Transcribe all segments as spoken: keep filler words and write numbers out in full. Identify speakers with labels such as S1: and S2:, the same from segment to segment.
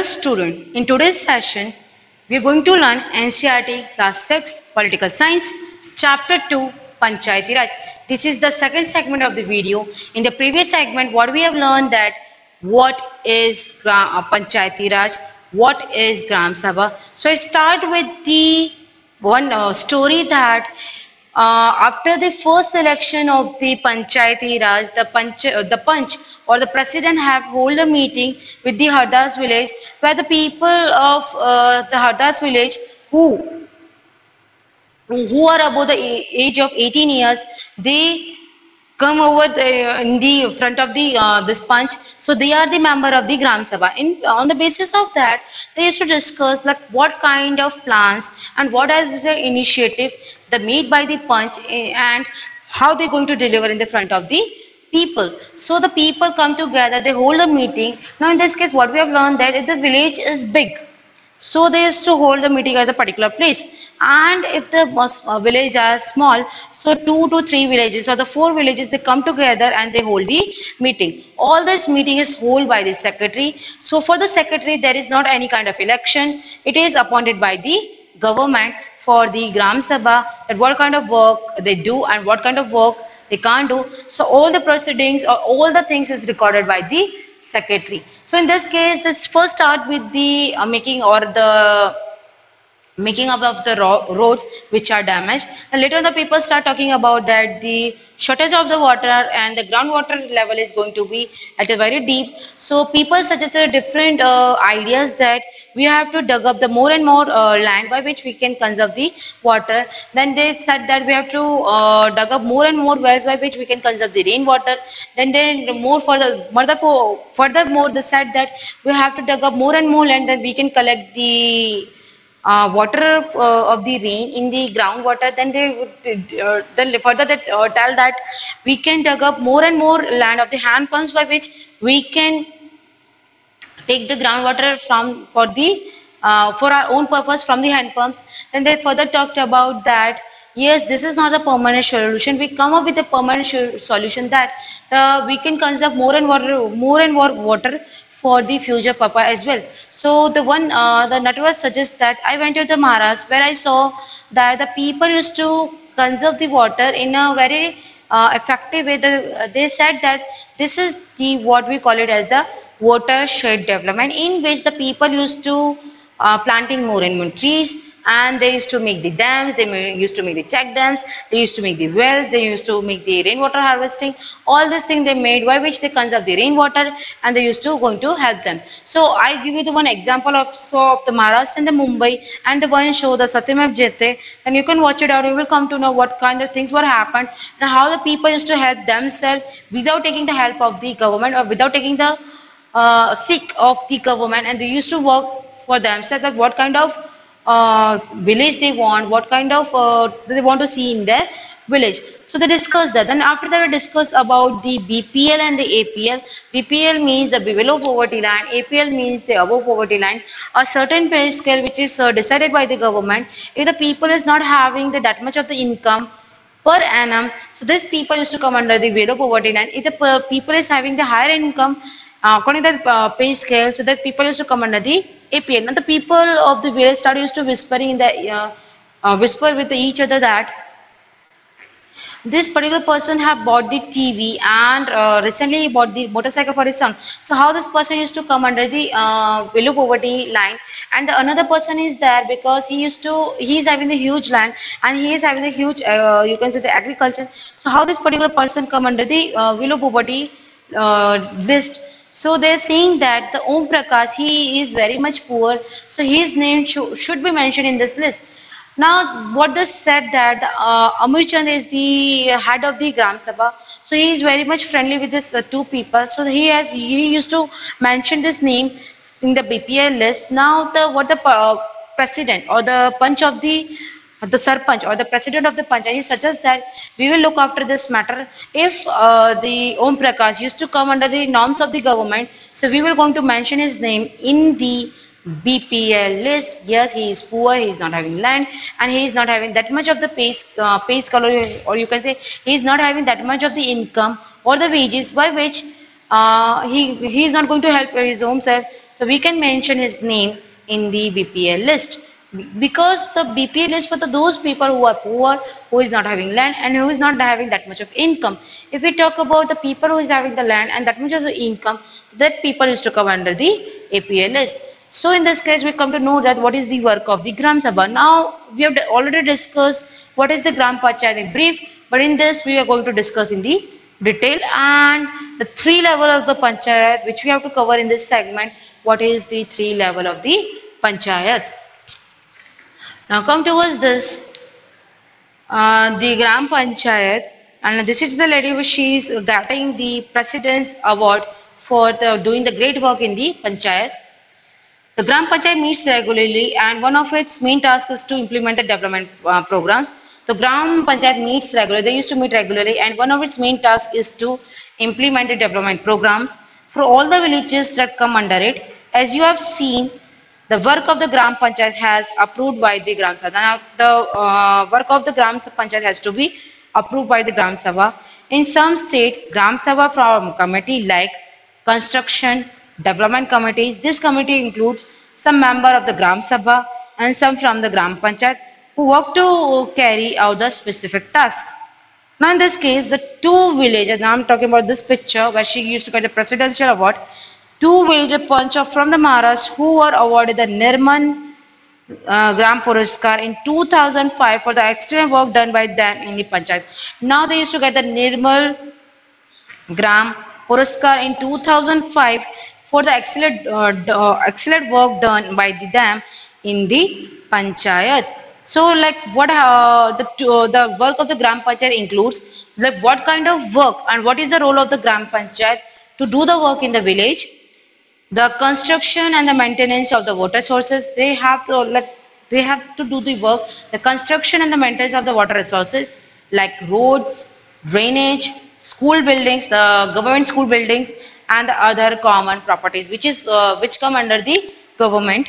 S1: student, in today's session we are going to learn N C E R T class six Political Science chapter two Panchayati Raj. This is the second segment of the video. In the previous segment what we have learned that what is uh, Panchayati Raj, what is Gram Sabha. So I start with the one uh, story that Uh, after the first election of the Panchayati Raj, the Panch, uh, the Panch or the president have hold a meeting with the Hardas village, where the people of uh, the Hardas village who who are above the age of eighteen years, they come over the, in the front of the uh, this Panch. So they are the member of the Gram Sabha. In on the basis of that, they used to discuss like what kind of plans and what is the initiative the made by the Panch and how they're going to deliver in the front of the people. So the people come together, they hold a meeting. Now in this case what we have learned that if the village is big, so they used to hold the meeting at a particular place, and if the uh, village are small, so two to three villages or the four villages they come together and they hold the meeting. All this meeting is held by the secretary. So for the secretary there is not any kind of election, it is appointed by the government for the Gram Sabha, that what kind of work they do and what kind of work they can't do. So all the proceedings or all the things is recorded by the secretary. So in this case, let's first start with the uh, making or the making up of the ro roads which are damaged, and later on the people start talking about that the shortage of the water and the groundwater level is going to be at a very deep. So people suggested different uh, ideas that we have to dug up the more and more uh, land by which we can conserve the water. Then they said that we have to uh, dug up more and more wells by which we can conserve the rainwater. Then they more further furthermore furthermore they said that we have to dug up more and more land, then we can collect the Uh, water uh, of the rain in the groundwater. Then they uh, then further that uh, tell that we can dug up more and more land of the hand pumps by which we can take the groundwater from for the uh, for our own purpose from the hand pumps. Then they further talked about that yes, this is not a permanent solution. We come up with a permanent solution that the we can conserve more and water more and more water for the future purpose as well. So the one uh, the network suggests that I went to the Maharashtra where I saw that the people used to conserve the water in a very uh, effective way. The, uh, they said that this is the what we call it as the watershed development, in which the people used to uh, planting more and more trees, and they used to make the dams, they used to make the check dams, they used to make the wells, they used to make the rainwater harvesting. All this thing they made by which they conserve the rainwater, and they used to going to help them. So I give you the one example of so of the Maharashtra and the Mumbai, and the one show the Satyam Jete, and you can watch it out. You will come to know what kind of things were happened and how the people used to help themselves without taking the help of the government or without taking the uh, seek of the government, and they used to work for themselves, like what kind of uh, village they want, what kind of uh, they want to see in their village. So they discussed that. Then after that we discussed about the B P L and the A P L. B P L means the below poverty line, A P L means the above poverty line. A certain pay scale which is uh, decided by the government. If the people is not having the, that much of the income per annum, so these people used to come under the below poverty line. If the people is having the higher income uh, according to the uh, pay scale, so that people used to come under the A P L. And the people of the village started used to whispering in the uh, uh, whisper with each other that this particular person have bought the T V and uh, recently he bought the motorcycle for his son. So how this person used to come under the uh, below poverty line, and the another person is there because he used to he is having the huge land and he is having the huge uh, you can say the agriculture. So how this particular person come under the uh, below poverty uh, list. So they're saying that the Om Prakash, he is very much poor, so his name sh should be mentioned in this list. Now what they said that uh, Amir Chand is the head of the Gram Sabha, so he is very much friendly with this uh, two people. So he has he used to mention this name in the B P L list. Now the what the uh, president or the Panch of the the Sarpanch or the president of the Panchayat, he suggests that we will look after this matter. If uh, the Om Prakash used to come under the norms of the government, so we will going to mention his name in the B P L list. Yes, he is poor, he is not having land, and he is not having that much of the pay, uh, pay scale, or you can say he is not having that much of the income or the wages by which uh, he he is not going to help his own self. so we can mention his name in the B P L list, because the B P L list for the, those people who are poor, who is not having land and who is not having that much of income. If we talk about the people who is having the land and that much of the income, that people is to come under the A P L list. So in this case, we come to know that what is the work of the Gram Sabha. Now we have already discussed what is the Gram Panchayat in brief, but in this we are going to discuss in the detail and the three level of the Panchayat which we have to cover in this segment. What is the three level of the Panchayat? Now come towards this, uh, the Gram Panchayat, and this is the lady which she is getting the President's Award for the, doing the great work in the Panchayat. The Gram Panchayat meets regularly and one of its main tasks is to implement the development uh, programs. The Gram Panchayat meets regularly, they used to meet regularly, and one of its main tasks is to implement the development programs for all the villages that come under it. As you have seen, the work of the Gram Panchayat has approved by the Gram Sabha. Now, the uh, work of the Gram Panchayat has to be approved by the Gram Sabha. In some state, Gram Sabha from committee like construction, development committees. This committee includes some member of the Gram Sabha and some from the Gram Panchayat who work to carry out the specific task. Now in this case, the two villages, now I'm talking about this picture where she used to get the presidential award, two village punch from the Maharashtra who were awarded the Nirman uh, Gram Puraskar in two thousand five for the excellent work done by them in the Panchayat. Now they used to get the Nirmal Gram Puraskar in two thousand five for the excellent uh, uh, excellent work done by the them in the Panchayat. So like what uh, the uh, the work of the Gram Panchayat includes, like what kind of work and what is the role of the Gram Panchayat to do the work in the village, the construction and the maintenance of the water sources. They have to like they have to do the work, the construction and the maintenance of the water resources like roads, drainage, school buildings, the government school buildings, and the other common properties which is uh, which come under the government.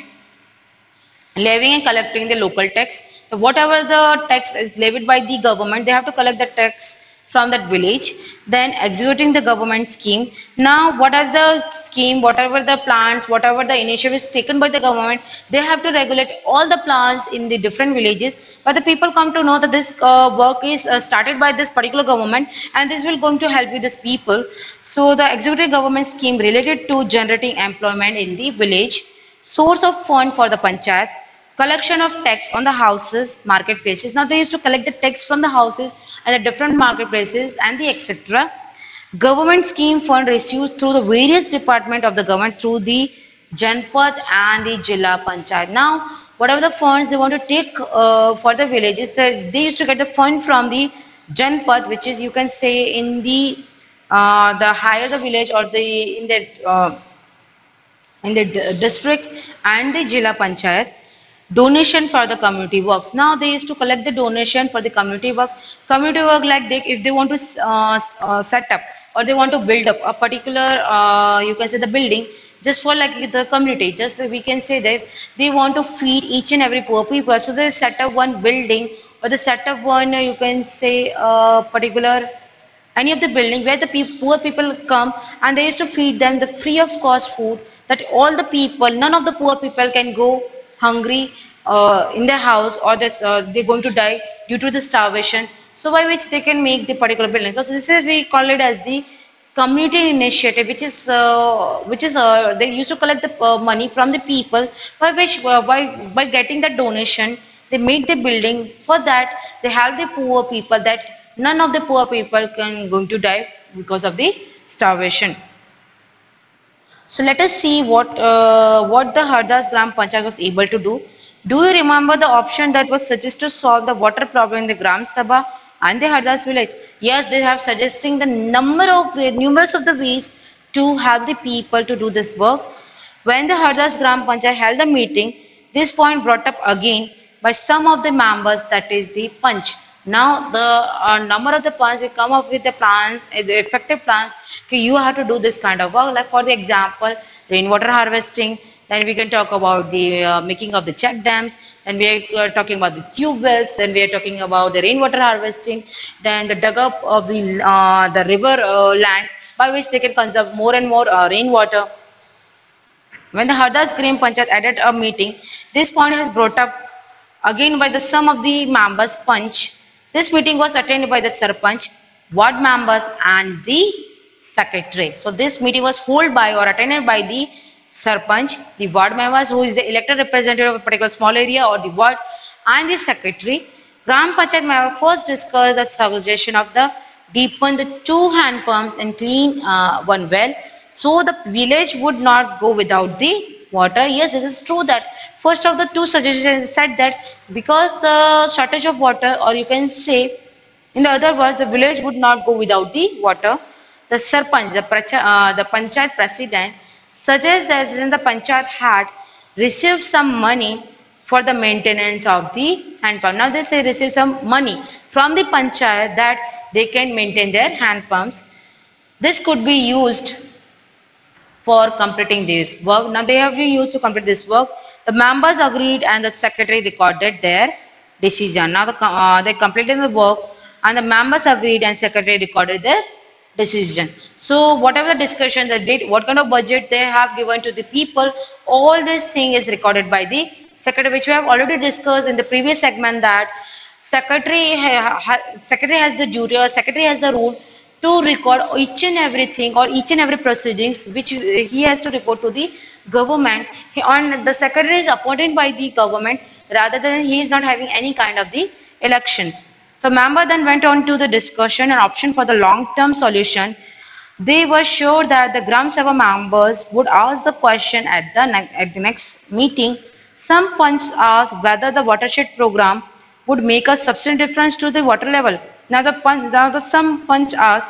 S1: Levying and collecting the local tax. So whatever the tax is levied by the government, they have to collect the tax from that village. Then executing the government scheme. Now what are the scheme, whatever the plans, whatever the initiative is taken by the government, they have to regulate all the plans in the different villages. But the people come to know that this uh, work is uh, started by this particular government and this will going to help with this people. So the executive government scheme related to generating employment in the village. Source of fund for the Panchayat. Collection of tax on the houses, marketplaces. Now they used to collect the tax from the houses and the different marketplaces and the et cetera. Government scheme fund received through the various department of the government through the Janpad and the Jilla Panchayat. Now whatever the funds they want to take uh, for the villages, they, they used to get the fund from the Janpad, which is you can say in the uh, the higher the village or the in the uh, in the district, and the Jilla Panchayat. Donation for the community works. Now they used to collect the donation for the community work. Community work like they, if they want to uh, uh, set up or they want to build up a particular, uh, you can say the building, just for like the community, just we can say that they want to feed each and every poor people. So they set up one building or they set up one, you can say a particular, any of the building where the pe poor people come and they used to feed them the free of cost food, that all the people, none of the poor people can go hungry uh, in their house, or this, uh, they're going to die due to the starvation. So by which they can make the particular building. So this is, we call it as the community initiative, which is uh, which is uh, they used to collect the uh, money from the people, by which uh, by by getting that donation they make the building. For that they help the poor people, that none of the poor people can going to die because of the starvation. So let us see what uh, what the Hardas Gram Panchayat was able to do. Do you remember the option that was suggested to solve the water problem in the Gram Sabha and the Hardas village? Yes, they have suggesting the number of numerous of the ways to help the people to do this work. When the Hardas Gram Panchayat held the meeting, this point brought up again by some of the members, that is the Panch. Now the uh, number of the plans, you come up with the plans, uh, the effective plans. Okay, you have to do this kind of work. Like for the example, rainwater harvesting. Then we can talk about the uh, making of the check dams. Then we are uh, talking about the tube wells. Then we are talking about the rainwater harvesting. Then the dug up of the uh, the river uh, land, by which they can conserve more and more uh, rainwater. When the Hardas Gram Panchayat added a meeting, this point is brought up again by the sum of the members punch. This meeting was attended by the Sarpanch, ward members and the secretary. So this meeting was held by or attended by the Sarpanch, the ward members who is the elected representative of a particular small area or the ward, and the secretary. Gram Panchayat member first discussed the suggestion of the deepen the two hand pumps and clean uh, one well, so the village would not go without the water. Yes, it is true that first of the two suggestions said that because the shortage of water, or you can say in the other words, the village would not go without the water. The Sarpanch, the, pracha, uh, the Panchayat president, suggests that since the Panchayat had received some money for the maintenance of the hand pump. Now they say receive some money from the Panchayat that they can maintain their hand pumps. This could be used for completing this work. Now they have been used to complete this work. The members agreed and the secretary recorded their decision. Now the, uh, they completed the work and the members agreed and secretary recorded their decision. So whatever the discussion they did, what kind of budget they have given to the people, all this thing is recorded by the secretary, which we have already discussed in the previous segment, that secretary ha, ha, secretary has the duty, or secretary has the rule to record each and everything or each and every proceedings which he has to report to the government. He, on the secretary is appointed by the government rather than he is not having any kind of the elections. So member then went on to the discussion and option for the long-term solution. They were sure that the Gram Sabha members would ask the question at the, at the next meeting. Some funds asked whether the watershed program would make a substantial difference to the water level. Now the, now the some funds asked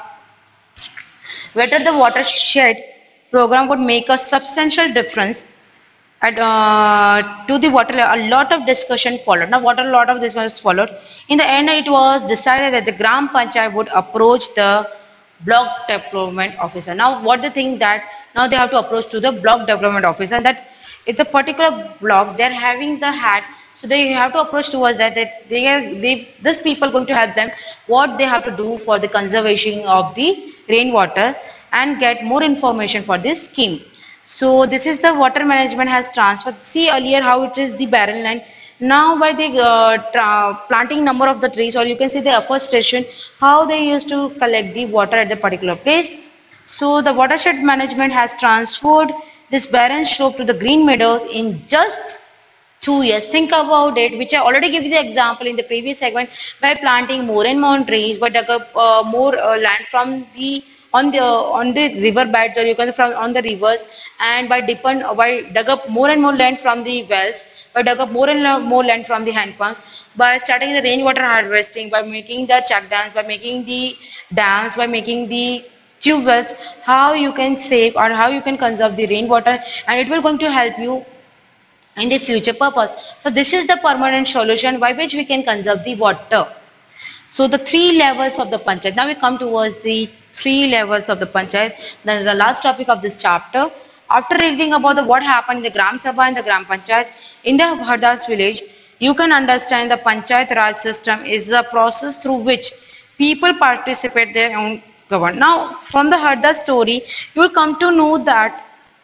S1: whether the watershed program would make a substantial difference at, uh, to the water level. A lot of discussion followed. Now what a lot of discussion followed. In the end, it was decided that the Gram Panchayat would approach the block development officer. Now what they think that now they have to approach to the block development officer, that if the particular block they're having the hat, so they have to approach towards that, that they are they this people going to help them what they have to do for the conservation of the rainwater and get more information for this scheme. So this is the water management has transferred. See earlier how it is the barren land. Now by the uh, planting number of the trees, or you can say the afforestation, how they used to collect the water at the particular place. So the watershed management has transferred this barren slope to the green meadows in just two years. Think about it, which I already gave you the example in the previous segment, by planting more and more trees, by dug up uh, more uh, land from the on the on the river beds, or you can from on the rivers, and by depend by dug up more and more land from the wells, by dug up more and more land from the hand pumps, by starting the rainwater harvesting, by making the check dams, by making the dams, by making the tube wells, how you can save or how you can conserve the rainwater, and it will going to help you in the future purpose. So this is the permanent solution by which we can conserve the water. So the three levels of the panchayat. Now we come towards the three levels of the panchayat. Then the last topic of this chapter. After reading about the what happened in the Gram Sabha and the Gram Panchayat in the Hardas village, you can understand the Panchayat Raj system is the process through which people participate their own government. Now from the Hardas story, you will come to know that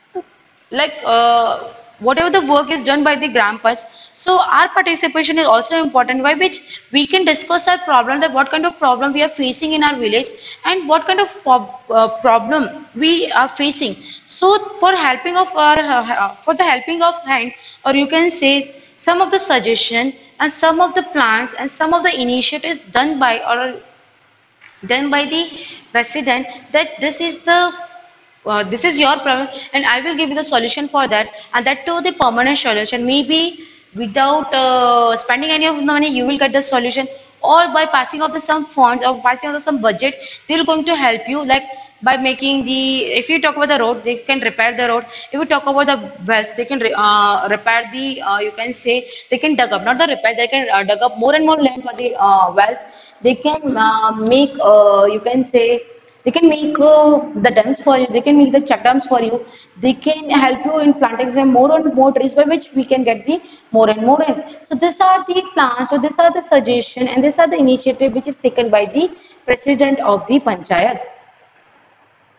S1: like uh, whatever the work is done by the Gram Panch, so our participation is also important, by which we can discuss our problem, that what kind of problem we are facing in our village and what kind of uh, problem we are facing. So for helping of our uh, for the helping of hand, or you can say some of the suggestion and some of the plans and some of the initiatives done by or done by the president, that this is the Uh, this is your problem and I will give you the solution for that, and that to the permanent solution. Maybe without uh, spending any of the money you will get the solution, or by passing of the some funds or passing of the some budget, they are going to help you, like by making the, if you talk about the road, they can repair the road. If you talk about the wells, they can uh, repair the uh, you can say they can dug up, not the repair, they can uh, dug up more and more land for the uh, wells. They can uh, make uh, you can say they can make uh, the dams for you, they can make the check dams for you, they can help you in planting some more and more trees, by which we can get the more and more in. So these are the plans, so these are the suggestion, and these are the initiative which is taken by the president of the panchayat.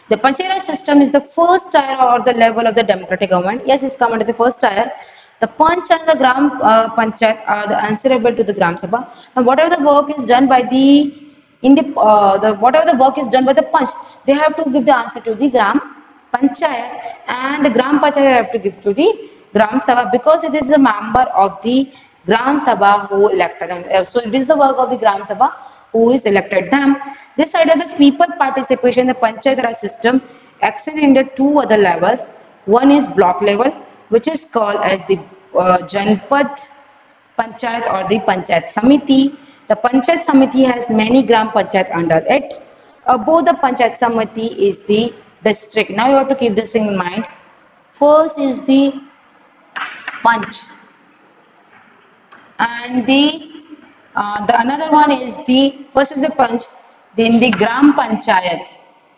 S1: The Panchayat system is the first tier or the level of the democratic government. Yes, it's come under the first tier. The Panch and the Gram uh, Panchayat are the answerable to the Gram Sabha. Now, whatever the work is done by the in the uh, the whatever the work is done by the Panch, they have to give the answer to the Gram Panchayat, and the Gram Panchayat have to give to the Gram Sabha, because it is a member of the Gram Sabha who elected, and uh, so it is the work of the Gram Sabha who is elected them. This side of the people participation, the Panchayat Raj system extend in the two other levels. One is block level, which is called as the uh, Janpad Panchayat or the Panchayat Samiti. The Panchayat Samiti has many Gram Panchayat under it. Above the Panchayat Samiti is the district. Now you have to keep this in mind. First is the Panch, and the uh, the another one is the first is the Panch, then the Gram Panchayat.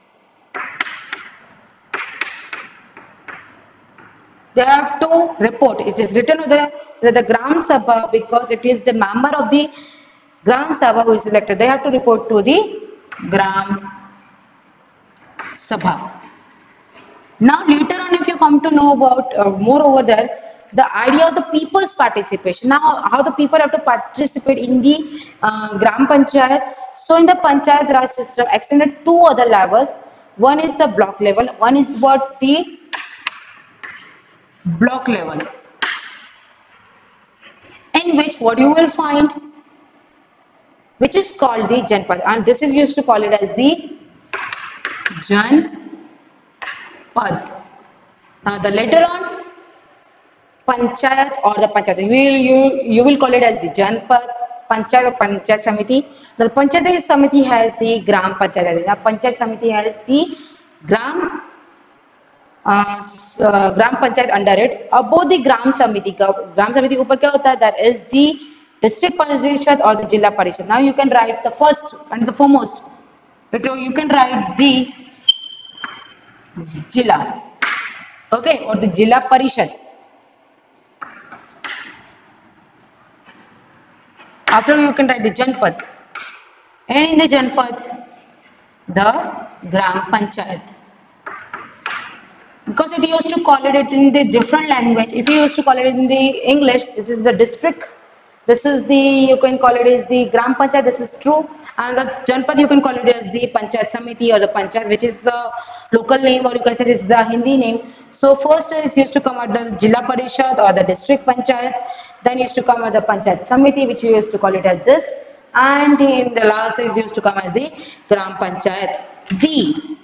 S1: They have to report. It is written with the, with the Gram Sabha, because it is the member of the Gram Sabha who is elected. They have to report to the Gram Sabha. Now later on, if you come to know about uh, more over there, the idea of the people's participation. Now how the people have to participate in the uh, Gram Panchayat. So in the Panchayat Raj system extended two other levels. One is the block level, one is what the block level, in which what you will find, which is called the Janpad, and this is used to call it as the Janpad. Now the later on Panchayat or the Panchayat, you will, you, you will call it as the Janpad, Panchayat or Panchayat Samiti. Now the Panchayat Samiti has the Gram Panchayat. Now Panchayat Samiti has the Gram uh, uh, Gram Panchayat under it. Above the Gram Samiti, Gram Samiti के ऊपर क्या होता है? That is the District Parishad or the Jilla Parishad. Now you can write the first and the foremost. You can write the Jilla, okay, or the Jilla Parishad. After you can write the Janpad, and in the Janpad, the Gram Panchayat. Because it used to call it in the different language. If you used to call it in the English, this is the district. This is the, you can call it as the Gram Panchayat, this is true. And that's Janpad, you can call it as the Panchayat Samiti or the Panchayat, which is the local name, or you can say it is the Hindi name. So first is used to come at the Jilla Parishad or the District Panchayat. Then used to come at the Panchayat Samiti, which we used to call it as this. And in the last is used to come as the Gram Panchayat. The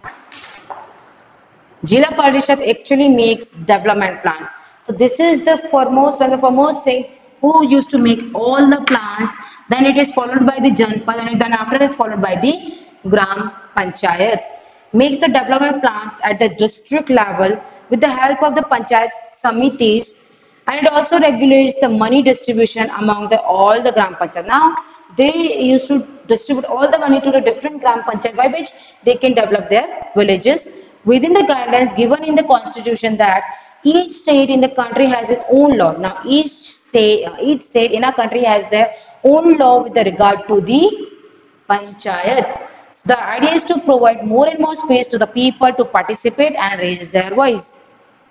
S1: Jilla Parishad actually makes development plans. So this is the foremost and the foremost thing, who used to make all the plans. Then it is followed by the Janpad, and then after it is followed by the Gram Panchayat. Makes the development plans at the district level with the help of the Panchayat Samitis, and it also regulates the money distribution among the all the Gram Panchayat. Now they used to distribute all the money to the different Gram Panchayat, by which they can develop their villages within the guidelines given in the constitution that each state in the country has its own law. Now each state, each state in a country has their own law with regard to the Panchayat. So the idea is to provide more and more space to the people to participate and raise their voice.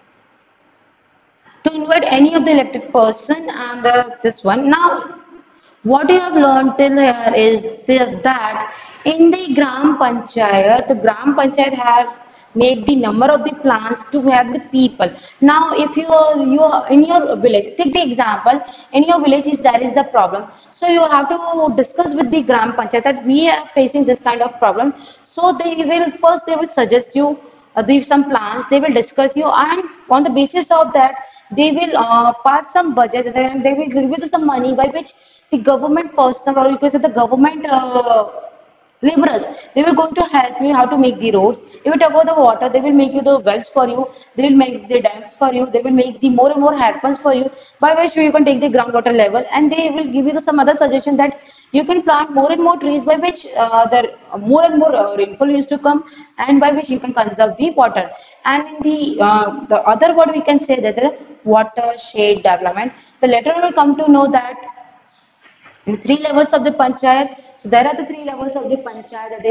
S1: To invite any of the elected person and the, this one. Now what you have learned till here is the, that in the Gram Panchayat, the Gram Panchayat have make the number of the plants to have the people. Now if you are you are in your village, take the example, in your village is there is the problem, so you have to discuss with the Gram Panchayat that we are facing this kind of problem. So they will first they will suggest you uh, the some plans, they will discuss you, and on the basis of that they will uh, pass some budget, and they will give you some money by which the government person, or you can say the government uh, laborers, they will going to help you how to make the roads. If you talk about the water, they will make you the wells for you, they will make the dams for you, they will make the more and more hand pumps for you, by which you can take the groundwater level, and they will give you the, some other suggestion that you can plant more and more trees, by which uh, the more and more uh, rainfall used to come, and by which you can conserve the water. And in the uh, the other word we can say that the watershed development. The later we will come to know that in three levels of the panchayat. So there are the three levels of the panchayat. They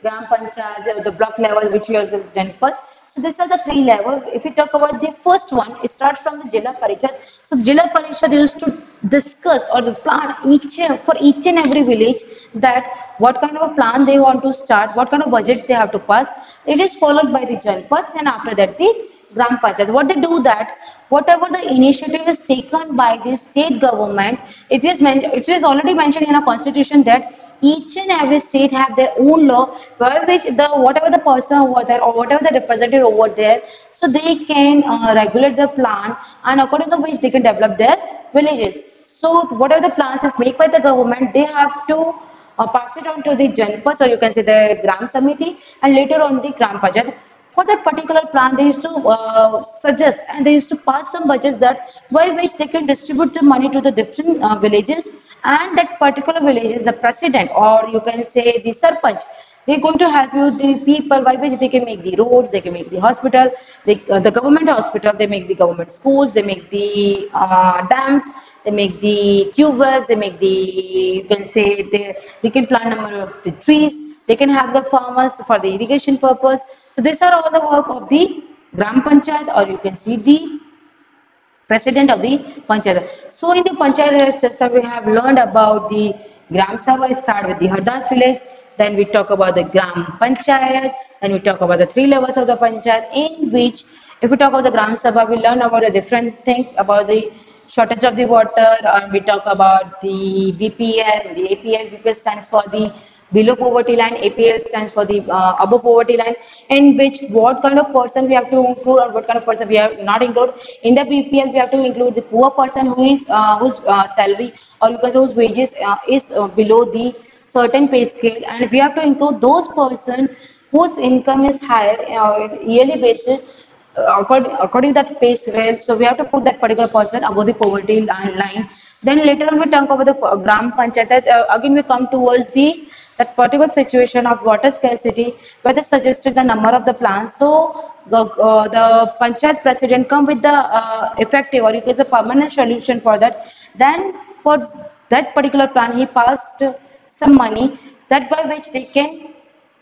S1: Gram Panchayat, the, the block level, which we are the Janpat. So these are the three levels. If we talk about the first one, it starts from the Jilla Parishad. So the Jilla Parishad used to discuss or the plan each for each and every village that what kind of a plan they want to start, what kind of budget they have to pass. It is followed by the Janpat, and after that the Gram Panchayat. What they do that, whatever the initiative is taken by the state government, it is meant, it is already mentioned in a constitution that each and every state have their own law by which the whatever the person over there or whatever the representative over there, so they can uh, regulate the plan, and according to which they can develop their villages. So whatever the plans is made by the government, they have to uh, pass it on to the Janpads, or you can say the Gram Samiti, and later on the Gram Panchayat. For that particular plan, they used to uh, suggest and they used to pass some budgets that by which they can distribute the money to the different uh, villages, and that particular village is the president, or you can say the sarpanch. They're going to help you the people by which they can make the roads, they can make the hospital, they, uh, the government hospital, they make the government schools, they make the uh, dams, they make the tubers, they make the, you can say they, they can plant number of the trees, they can have the farmers for the irrigation purpose. So these are all the work of the Gram Panchayat, or you can see the president of the Panchayat. So in the Panchayat system, we have learned about the Gram Sabha. Start with the Hardas village, then we talk about the Gram Panchayat, then we talk about the three levels of the Panchayat, in which if we talk about the Gram Sabha, we learn about the different things about the shortage of the water, and we talk about the B P L, the A P L. B P L stands for the below poverty line, A P L stands for the uh, above poverty line, in which what kind of person we have to include or what kind of person we have not include. In the B P L, we have to include the poor person who is uh, whose uh, salary, or you can say whose wages uh, is uh, below the certain pay scale, and we have to include those person whose income is higher on uh, yearly basis. Uh, according, according to that pay scale, so we have to put that particular person above the poverty line. Then later on we talk about the uh, Gram Panchayat. Uh, again we come towards the that particular situation of water scarcity, where they suggested the number of the plants. So the, uh, the Panchayat president come with the uh, effective, or you get the permanent solution for that. Then for that particular plan, he passed some money that by which they can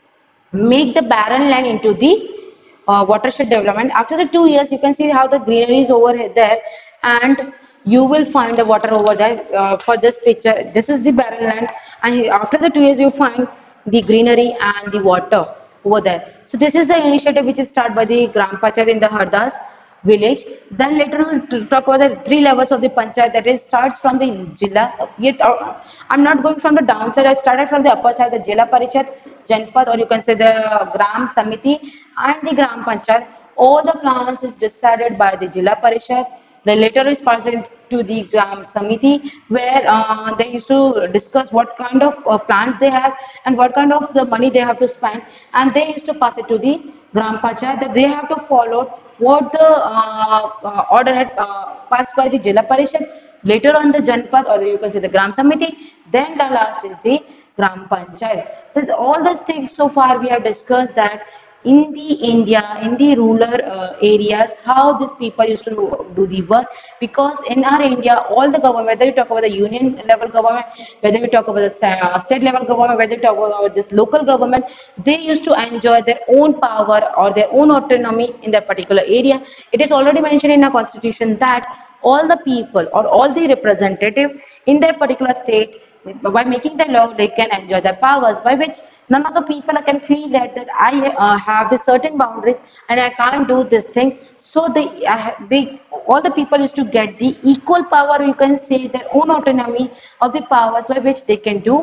S1: make the barren land into the uh, watershed development. After the two years, you can see how the greenery is over there, and you will find the water over there. Uh, for this picture, this is the barren land, and after the two years, you find the greenery and the water over there. So this is the initiative which is started by the Gram Panchayat in the Hardas village. Then later on to talk about the three levels of the panchayat, that is starts from the Jilla. Yet uh, I'm not going from the downside, I started from the upper side, the Jilla Parishad, Janpad, or you can say the Gram Samiti and the Gram Panchayat. All the plans is decided by the Jilla Parishad. The later is passed to the Gram Samiti, where uh, they used to discuss what kind of uh, plans they have and what kind of the money they have to spend, and they used to pass it to the Gram Panchayat, that they have to follow what the uh, uh, order had uh, passed by the Jilla Parishad, later on the Janpad, or you can say the Gram Samiti, then the last is the Gram Panchayat. So all these things so far we have discussed that in the India, in the rural uh, areas, how these people used to do, do the work. Because in our India, all the government, whether you talk about the union level government, whether we talk about the uh, state level government, whether you talk about this local government, they used to enjoy their own power or their own autonomy in that particular area. It is already mentioned in our constitution that all the people or all the representative in that particular state, by making the law, they can enjoy their powers, by which none of the people can feel that, that I uh, have the certain boundaries and I can't do this thing. So they, uh, they, all the people used to get the equal power, you can say their own autonomy of the powers by which they can do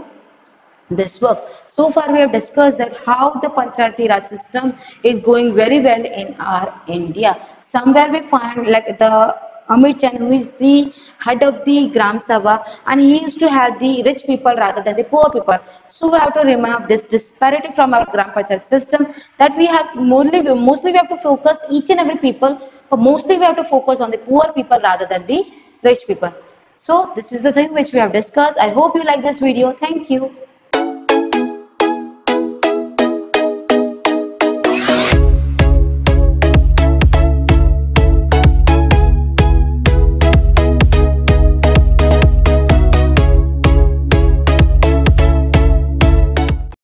S1: this work. So far we have discussed that how the Panchayati Raj system is going very well in our India. Somewhere we find like the Amit Chand, who is the head of the Gram Sabha, and he used to have the rich people rather than the poor people. So we have to remove this disparity from our Gram Panchayat system, that we have mostly, mostly we have to focus each and every people, but mostly we have to focus on the poor people rather than the rich people. So this is the thing which we have discussed. I hope you like this video. Thank you.